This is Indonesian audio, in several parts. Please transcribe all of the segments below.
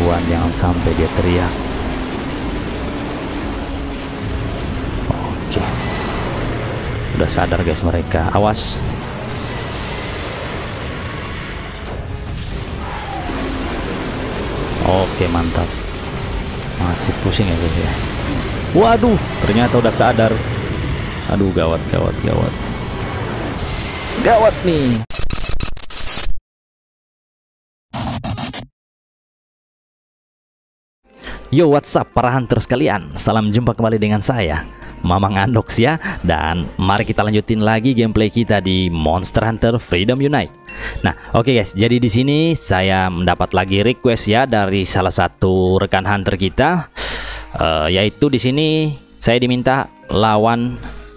keruan, jangan sampai dia teriak. Oke, udah sadar guys mereka, awas. Oke, mantap. Masih pusing ya guys ya. Waduh, ternyata udah sadar. Aduh, gawat gawat gawat. Gawat nih. Yo, what's up para hunter sekalian. Salam jumpa kembali dengan saya, Mamang Andox ya. Dan mari kita lanjutin lagi gameplay kita di Monster Hunter Freedom Unite. Nah, oke guys, jadi di sini saya mendapat lagi request ya dari salah satu rekan hunter kita, yaitu di sini saya diminta lawan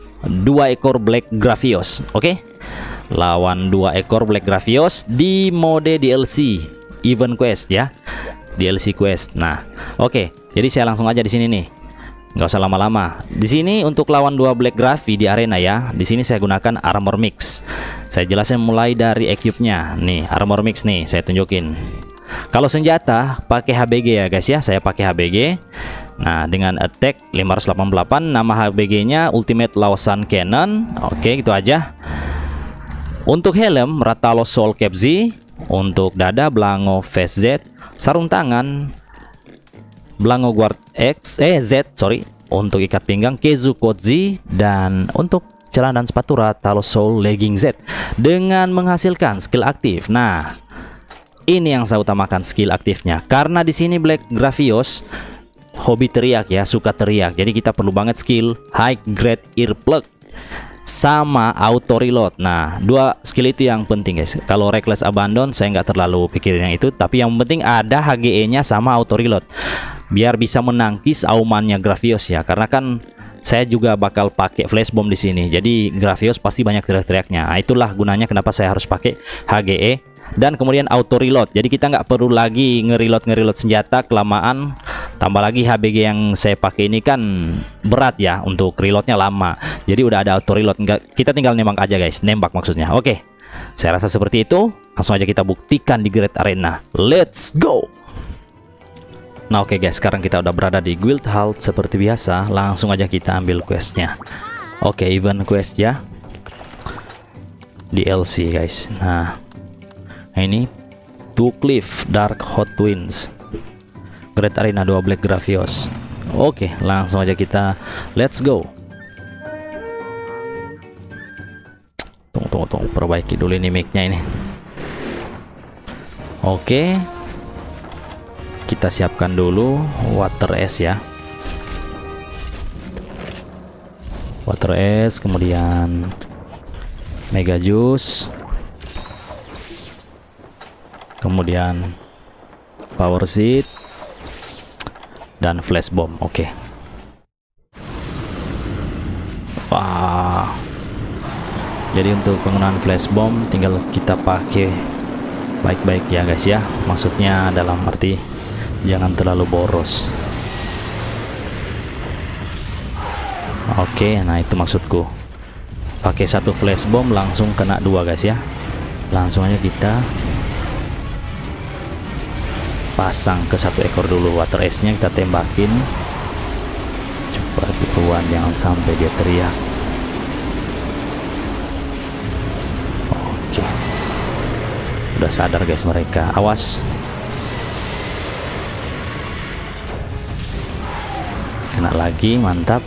2 ekor Black Graphios. Oke, lawan 2 ekor Black Graphios di mode DLC Event Quest ya, DLC Quest. Nah, oke, jadi saya langsung aja di sini nih. Nggak usah lama-lama. Di sini untuk lawan 2 Black Graphy di arena ya. Di sini saya gunakan armor mix. Saya jelasin mulai dari equipnya. Nih, armor mix nih, saya tunjukin. Kalau senjata pakai HBG ya guys ya. Saya pakai HBG. Nah, dengan attack 588, nama HBG-nya Ultimate Lausan Cannon. Oke, gitu aja. Untuk helm Rathalos Soul Cap Z. Untuk dada Blango Face Z. Sarung tangan Blango Guard Z, sorry. Untuk ikat pinggang Kezu Code Z. Dan untuk celana dan sepatu Rathalos Soul Legging Z dengan menghasilkan skill aktif. Nah, ini yang saya utamakan, skill aktifnya, karena di sini Black Graphios hobi teriak ya, suka teriak. Jadi kita perlu banget skill high grade earplug sama auto reload. Nah, 2 skill itu yang penting guys. Kalau reckless abandon saya nggak terlalu pikirin yang itu, tapi yang penting ada HGE-nya sama auto reload biar bisa menangkis aumannya Graphios ya. Karena kan saya juga bakal pakai flash bomb di sini. Jadi Graphios pasti banyak teriak-teriaknya. Nah, itulah gunanya kenapa saya harus pakai HGE dan kemudian auto reload. Jadi kita nggak perlu lagi ngereload senjata kelamaan. Tambah lagi HBG yang saya pakai ini kan berat ya, untuk reloadnya lama. Jadi udah ada auto reload, kita tinggal nembak aja guys, nembak maksudnya. Oke, saya rasa seperti itu. Langsung aja kita buktikan di Great Arena. Let's go. Nah oke guys, sekarang kita udah berada di Guild Hall seperti biasa. Langsung aja kita ambil questnya. Oke, event quest ya, DLC guys. Nah, ini Two Cliff Dark Hot Winds Great Arena 2 Black Graphios. Oke, langsung aja kita let's go. Tunggu, perbaiki dulu ini mic-nya ini. Oke, kita siapkan dulu water es ya, water es, kemudian mega juice, kemudian power seed dan flash bomb. Oke. Wah, jadi untuk penggunaan flash bomb tinggal kita pakai baik-baik ya guys ya, maksudnya dalam arti jangan terlalu boros. Oke, nah itu maksudku, pakai 1 flash bomb langsung kena 2 guys ya. Langsung aja kita pasang ke 1 ekor dulu water es-nya, kita tembakin. Coba keruan, jangan sampai dia teriak. Oke, udah sadar guys mereka, awas. Kena lagi, mantap.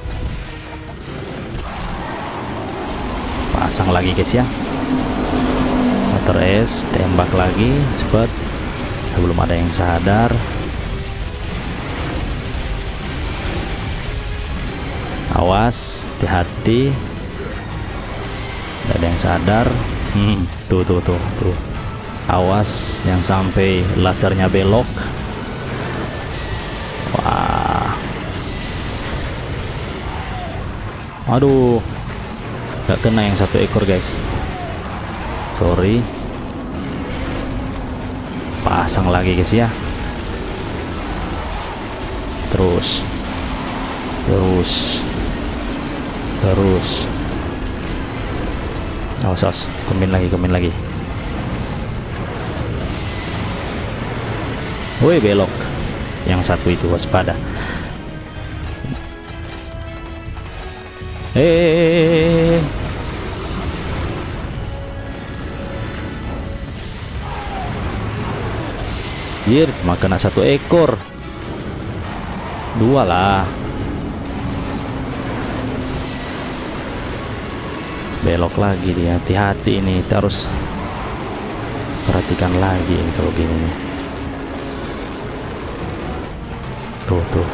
Pasang lagi guys ya, water es, tembak lagi cepet sebelum ada yang sadar. Awas, hati-hati, ada yang sadar. Tuh, awas yang sampai lasernya belok. Wah, aduh, gak kena yang 1 ekor guys, sorry. Pasang lagi guys ya, terus awas, kombin lagi. Woi, belok. yang satu itu, waspada. Anjir, cuma kena 1 ekor. 2 lah. Belok lagi dia, hati-hati ini, kita harus perhatikan lagi ini kalau gini nih. Tuh.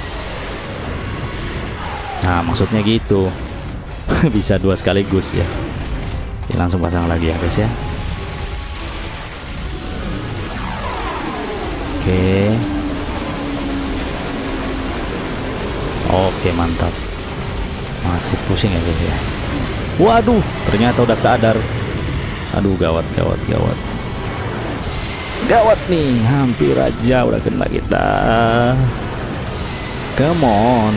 Nah, maksudnya gitu. Bisa 2 sekaligus ya. Oke, langsung pasang lagi ya guys ya. Oke, mantap. Masih pusing ya guys ya. Waduh, ternyata udah sadar. Aduh, gawat nih, hampir aja udah kena kita. Come on.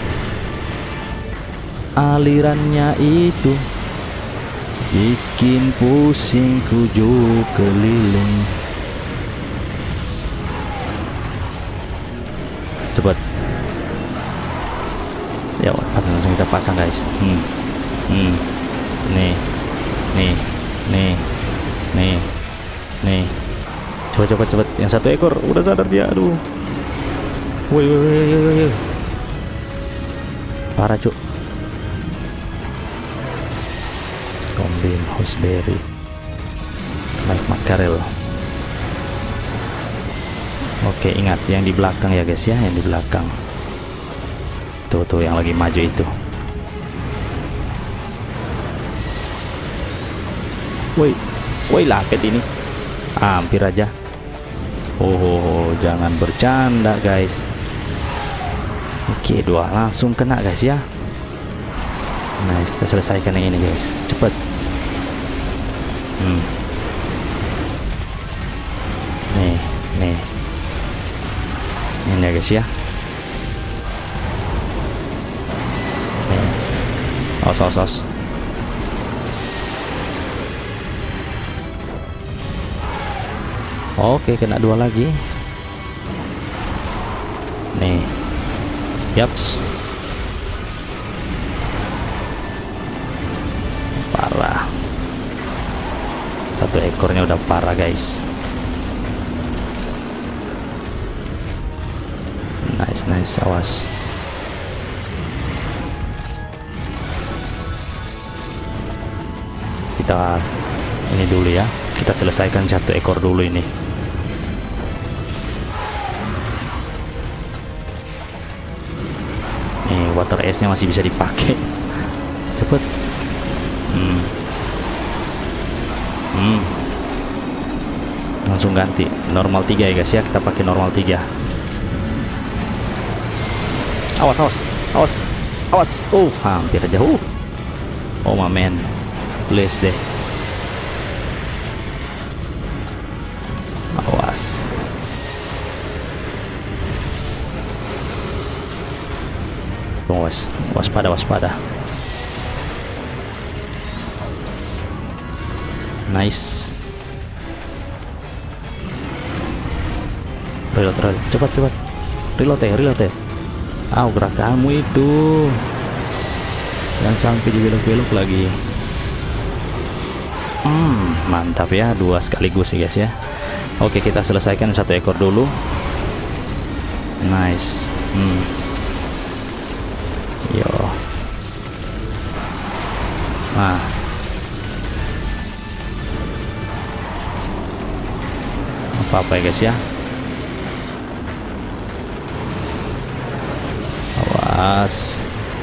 Alirannya itu bikin pusing 7 keliling. Cepat. Ya, langsung kita pasang guys. Nih. Coba. Yang 1 ekor udah sadar dia. Aduh. Woi. Parah, cuk. Kombin Houseberry. Live Mackerel. Oke, ingat yang di belakang ya guys ya, yang di belakang. Tuh yang lagi maju itu. Woi, laket ini. Hampir aja. Oh, jangan bercanda guys. Oke, 2 langsung kena guys ya. Nah, kita selesaikan yang ini guys. Cepet. Nih. Ini ya guys ya. Awas. Oke, kena 2 lagi. Nih. Yaps. Parah. 1 ekornya udah parah guys. Nice, awas. Kita ini dulu ya, kita selesaikan 1 ekor dulu ini. Nih, water ice nya masih bisa dipakai. Cepet. Langsung ganti normal 3 ya guys ya, kita pakai normal 3. Awas. Oh, hampir aja. Oh my man, please deh. Awas. Waspada. Nice. Reload. Cepat. Reload ya. Gerakanmu itu. Dan sampai dibelok-belok lagi. Mantap ya, 2 sekaligus ya guys ya. Oke, kita selesaikan 1 ekor dulu. Nice. Yo. Nah. Apa ya guys ya. Awas.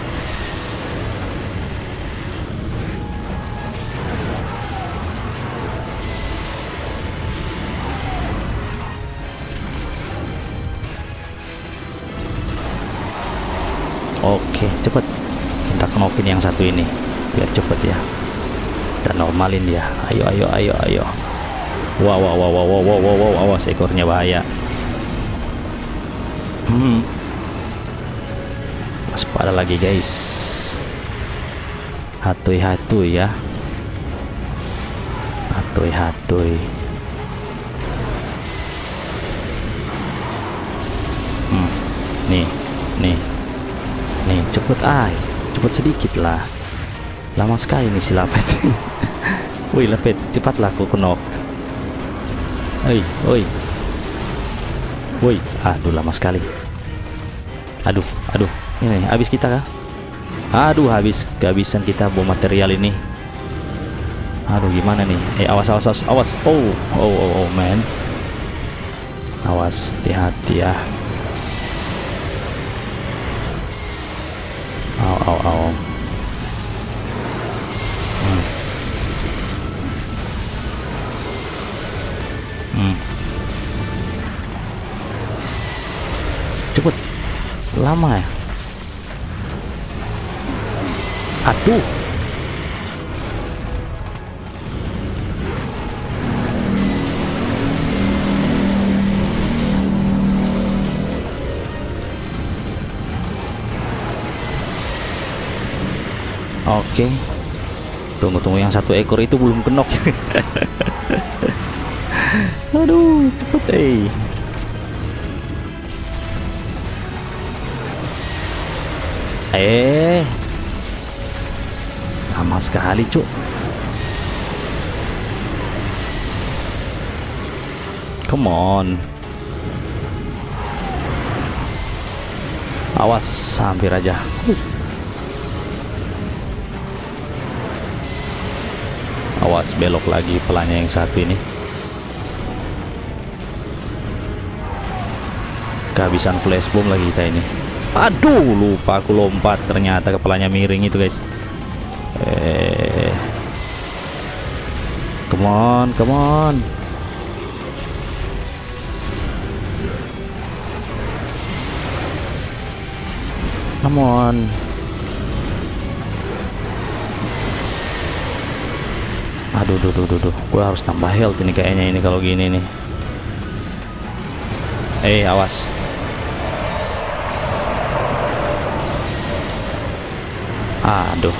Oke, cepet. Kita knopin yang 1 ini biar cepet ya. Kita normalin dia. Ayo. Wow. Awas, ekornya bahaya. Waspada lagi guys. Hatuy ya. Hatuy. nih, nih, nih, cepet cepet sedikit lah. Lama sekali nih si Lapet. Wih Lapet, cepatlah aku knock. Oi, woi, aduh lama sekali. Aduh, ini habis kita kah? Aduh, kehabisan kita bom material ini. Aduh, gimana nih? Awas. Oh, man. Awas, hati-hati ya. Au. Cepet, lama ya. Aduh, oke. Tunggu, yang satu ekor itu belum kenok. Aduh, cepet lama sekali cuk. Come on, awas, hampir aja. Awas, belok lagi pelanya yang satu ini. Kehabisan flash bomb lagi kita ini. Aduh, lupa aku lompat, ternyata kepalanya miring itu guys. Come on. Aduh, gua harus tambah health ini kayaknya ini kalau gini nih. Awas. Aduh.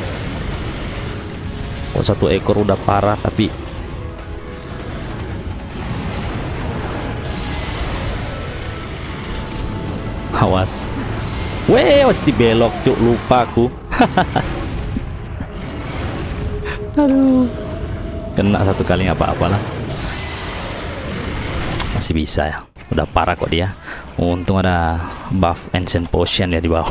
Oh, satu ekor udah parah tapi awas. Awas dibelok cuk, lupa aku. Aduh. Kena satu kali nggak apa-apa lah. Masih bisa ya. Udah parah kok dia. Untung ada buff ancient potion ya di bawah.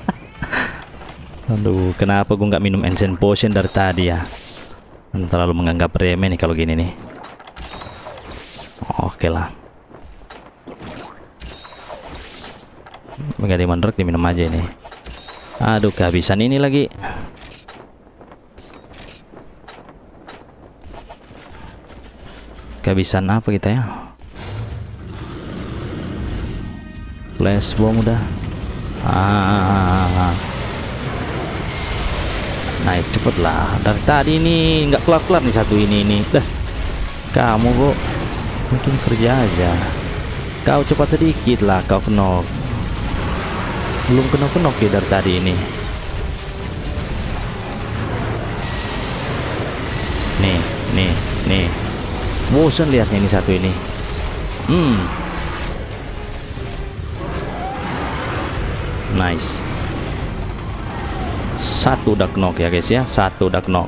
Aduh, kenapa gue nggak minum ancient potion dari tadi ya? Terlalu menganggap remeh nih kalau gini nih. Oke lah. Nggak dimandrek, diminum aja ini. Aduh, kehabisan ini lagi. Kehabisan apa kita ya? Flash bomb udah. Nice, cepet lah. Dari tadi ini nggak kelar-kelar nih satu ini. Dah, kamu kok mungkin kerja aja. Kau cepat sedikit lah, kau kenok. Belum kenok ya dari tadi ini. Nih. Bosan lihatnya ini satu ini. Nice. Satu udah knock ya guys ya. Satu udah knock.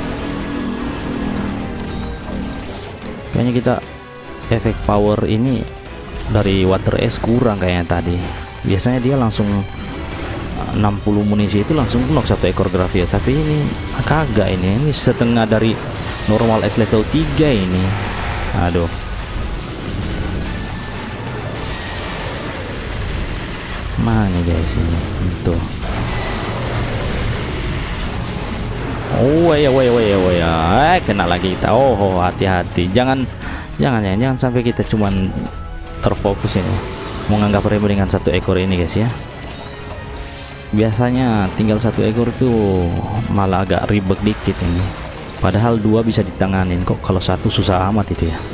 Kayaknya kita efek power ini dari water S kurang kayaknya tadi. Biasanya dia langsung 60 munisi itu langsung knock satu ekor Gravios, tapi ini kagak. Ini setengah dari normal S level 3 ini. Aduh. Mana guys ini? Tuh. Kena lagi kita. Hati-hati. Jangan sampai kita cuman terfokus ini menganggap remeh dengan satu ekor ini guys ya. Biasanya tinggal satu ekor itu malah agak ribet dikit ini. Padahal dua bisa ditanganin kok, kalau satu susah amat itu ya.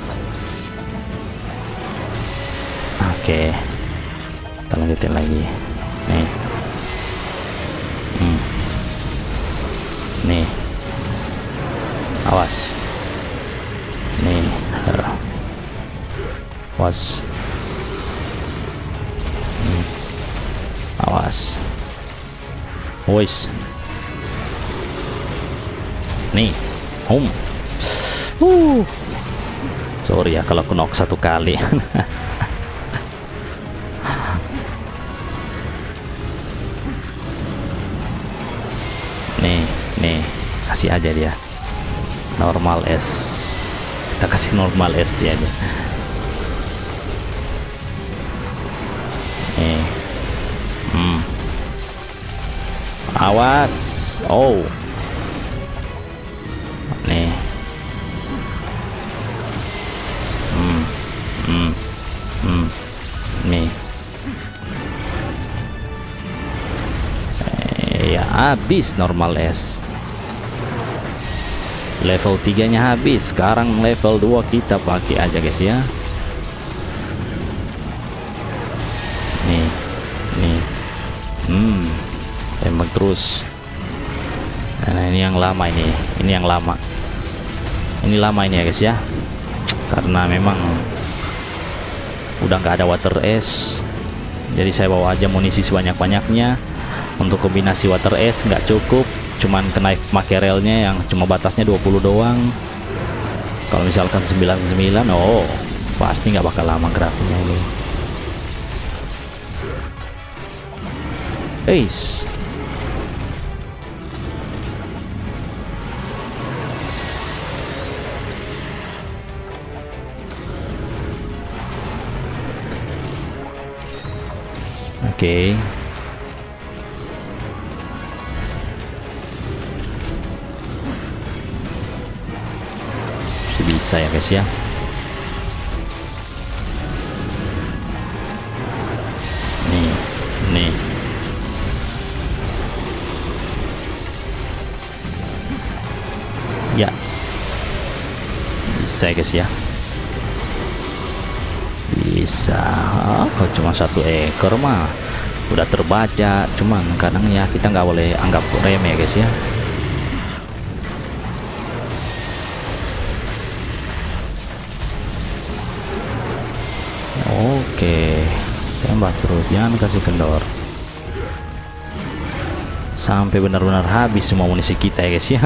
Oke. Kita lanjutin lagi. Nih. Awas. Nih. Awas. awas. Wis. Nih. Sorry ya kalau knock satu kali. nih kasih aja dia normal es. Kita kasih normal es dia aja. Nih. Awas. Oh. Nih. Nih. Ya habis normal es. Level 3 nya habis. Sekarang level 2 kita pakai aja guys ya. Nih. Tembak terus. Nah ini yang lama ini yang lama. Ini lama ini ya guys ya. Karena memang udah nggak ada water es, jadi saya bawa aja munisi sebanyak-banyaknya. Untuk kombinasi water es nggak cukup, cuman kena pakai relnya yang cuma batasnya 20 doang. Kalau misalkan 99, oh pasti nggak bakal lama geraknya ini. Ace. Oke. Bisa ya guys ya. Nih. Ya. Bisa ya guys ya. Bisa. Kalau cuma satu ekor mah udah terbaca, cuman kadang ya kita nggak boleh anggap remeh guys ya. Oke, tembak terus, jangan kasih kendor sampai benar-benar habis semua amunisi kita ya guys ya.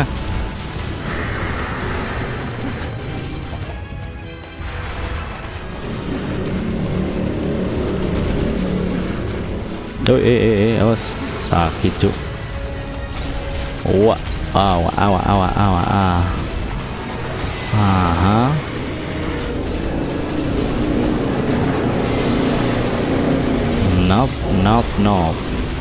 Oh, awas, sakit cuk. Wah, Nope.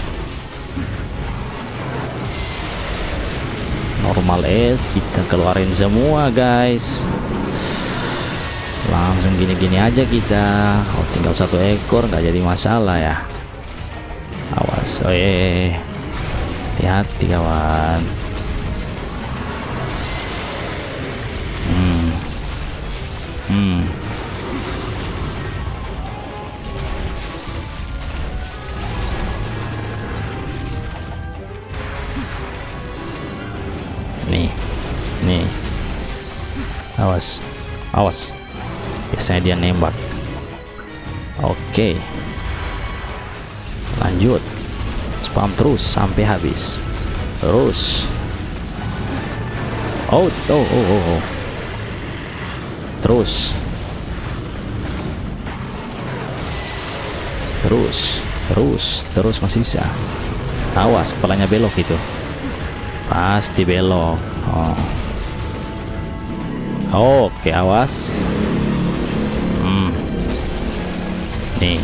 Normal es kita keluarin semua guys. Langsung gini-gini aja kita. Oh, tinggal satu ekor nggak jadi masalah ya. Awas, hati-hati kawan. Nih. Awas. Biasanya dia nembak. Oke. Lanjut. Spam terus sampai habis. Terus. Oh. Terus masih bisa. Awas, kepalanya belok itu. Pasti belok. Oh. Oke, awas. Nih.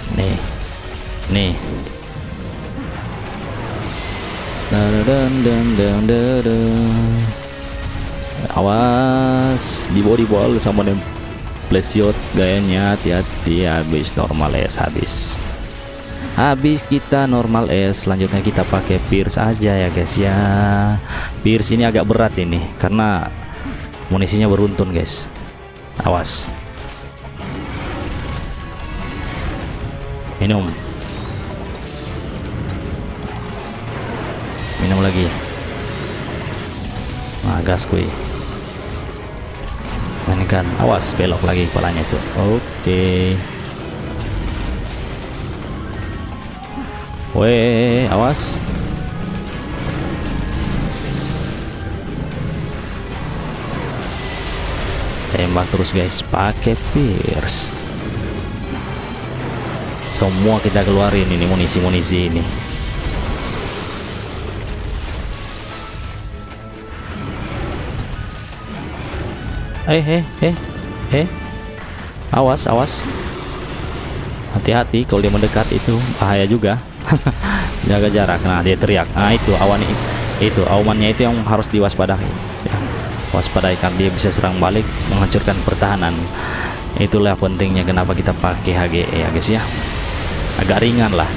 Awas, di body ball sama plesiot gayanya, hati-hati. Habis normal es, habis kita normal es. Selanjutnya kita pakai pierce aja ya guys ya. Pierce ini agak berat ini karena munisinya beruntun guys. Awas. Minum lagi. Nah, gas kui. Mainkan. Awas, belok lagi kepalanya tuh. Oke. Weh, awas. Tembak terus guys, pakai pierce. Semua kita keluarin ini munisi-munisi ini. Awas, awas. Hati-hati kalau dia mendekat, itu bahaya juga. Jaga jarak. Nah, dia teriak. Nah, itu awan itu aumannya itu yang harus diwaspadai. Ya, waspadai karena dia bisa serang balik, menghancurkan pertahanan. Itulah pentingnya kenapa kita pakai HGE ya guys ya. Agak ringan lah.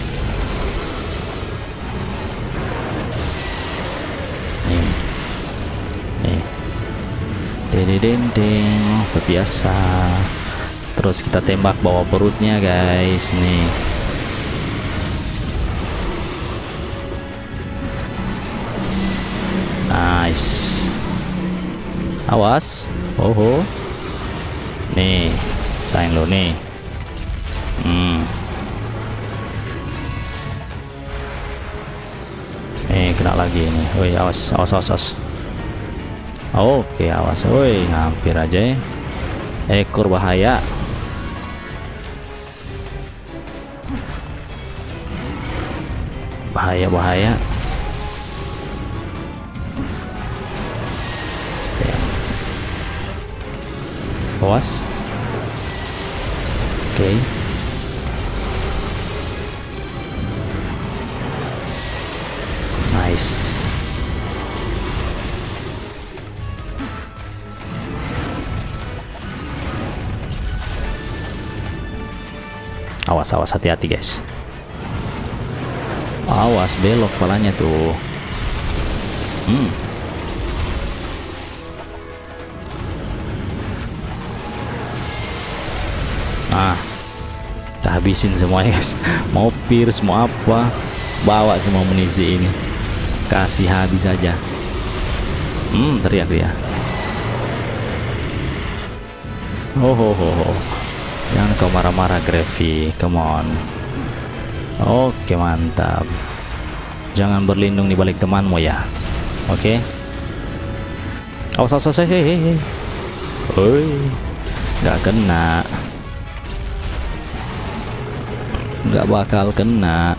Nih. Dedeng, biasa. Terus kita tembak bawah perutnya guys nih. Nice. Awas. Oh. Nih, sayang lo nih. Kena lagi nih. Woi, awas. Oke, awas. Woi, hampir aja ya. Ekor bahaya. Bahaya. Awas. Oke. Nice. Awas, hati-hati guys. Awas, belok kepalanya tuh. Nah, kita habisin semuanya guys. Mau pierce, mau apa, bawa semua munisi ini, kasih habis aja. Teriak dia. Jangan kau marah-marah Grevy, come on. Oke, mantap. Jangan berlindung di balik temanmu ya. Oke. Awas. Nggak kena. Nggak bakal kena.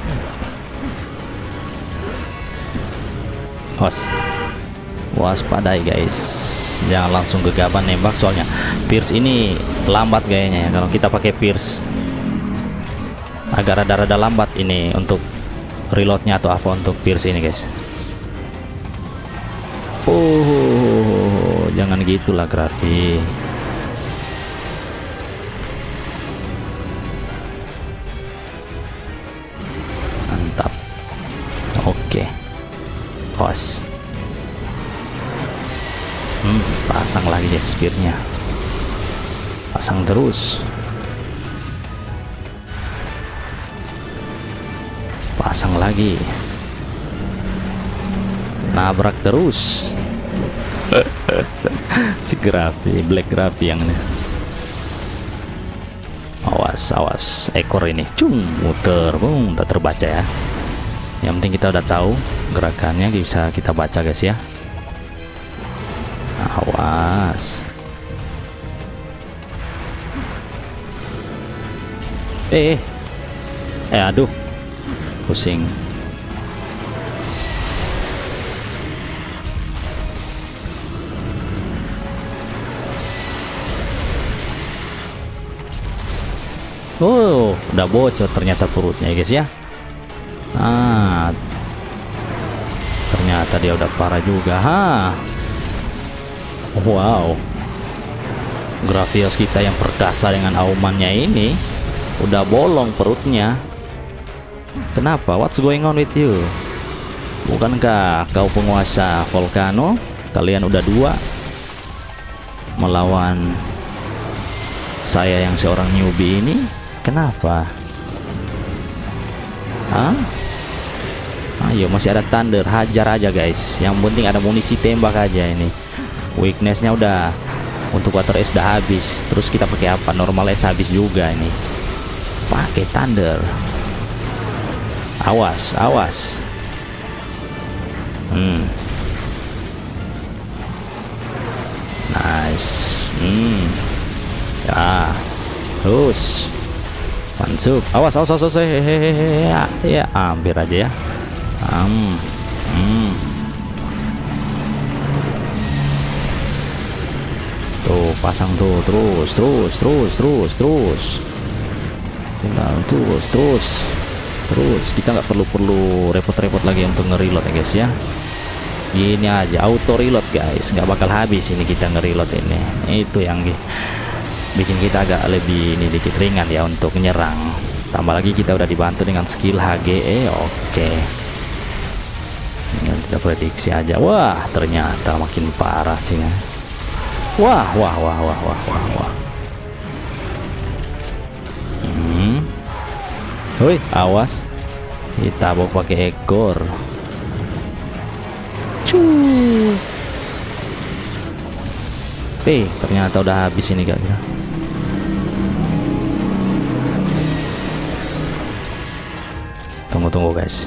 Waspadai guys, jangan langsung gegabah nembak, soalnya pierce ini lambat kayaknya ya. Kalau kita pakai pierce agak rada-rada lambat ini untuk reloadnya atau apa untuk pierce ini guys. Jangan gitulah Grafy. Mantap. Oke. Hos. Pasang lagi ya speednya. Pasang terus. Pasang lagi. Nabrak terus. Si Grafy, Black Grafy yang ini. Awas ekor ini. Muter, tak terbaca ya. Yang penting kita udah tahu gerakannya, bisa kita baca guys ya. Awas. Aduh, pusing. Udah bocor ternyata perutnya guys ya. Ternyata dia udah parah juga. Wow, Gravios kita yang perkasa dengan aumannya ini udah bolong perutnya. Kenapa? What's going on with you? Bukankah kau penguasa Volcano? Kalian udah dua melawan saya yang seorang newbie ini. Kenapa? Ayo, masih ada Thunder, hajar aja guys. Yang penting ada munisi tembak aja ini. Weaknessnya udah, untuk water S udah habis. Terus kita pakai apa? Normal S habis juga ini. Pakai Thunder. Awas, awas. Nice. Ya. Terus. Masuk. Awas, awas, awas. Hehehe. Ya, hampir aja ya. Tuh, pasang tuh, terus. Terus. Kita nggak perlu repot-repot lagi untuk nge-reload ya guys ya. Gini aja, auto reload guys, nggak bakal habis ini kita nge-reload ini. Itu yang bikin kita agak lebih ini dikit ringan ya untuk nyerang. Tambah lagi kita udah dibantu dengan skill HGE. Oke. Kita prediksi aja. Wah, ternyata makin parah sih ya. Wah. Woi, awas. Kita bawa pakai ekor. Ternyata udah habis ini gak kira. Tunggu guys.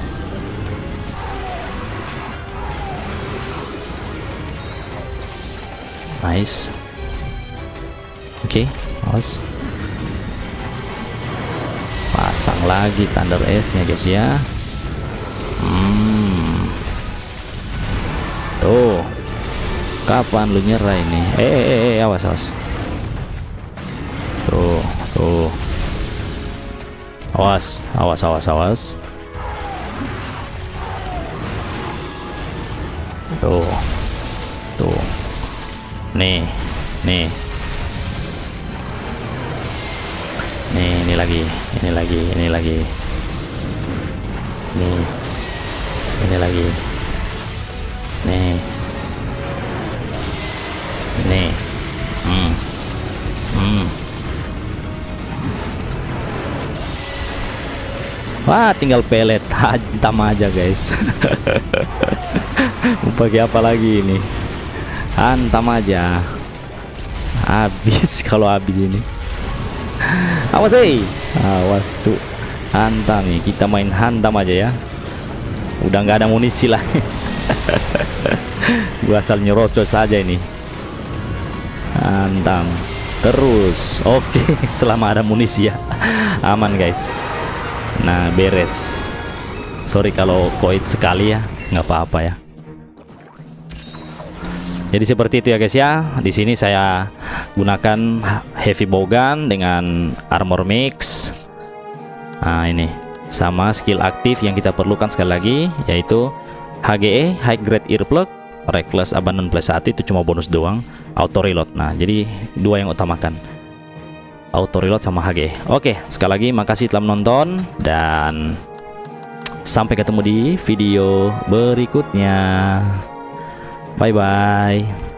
Nice. Oke, awas. Pasang lagi Thunder S nya guys ya. Tuh, kapan lu nyerah ini? Awas. Tuh. Awas. Tuh. Nih. Ini lagi. Nih. Ini lagi. Nih. Wah, tinggal pelet, hantam aja guys. Mau pakai apa lagi ini? Hantam aja. Habis kalau habis ini. Awas awas tuh. Hantam nih, kita main hantam aja ya. Udah nggak ada amunisi lah. Gua asal nyerocos saja ini. Hantam terus. Oke, selama ada amunisi ya. Aman guys. Nah, beres. Sorry kalau koit sekali ya, nggak apa-apa ya. Jadi seperti itu ya guys ya. Di sini saya gunakan heavy bowgun dengan armor mix. Nah, ini sama skill aktif yang kita perlukan sekali lagi, yaitu HGE High Grade Earplug, Reckless Abandon plus 1 itu cuma bonus doang, auto reload. Nah, jadi dua yang utamakan, auto reload sama HG. Oke, sekali lagi makasih telah menonton dan sampai ketemu di video berikutnya. Bye bye.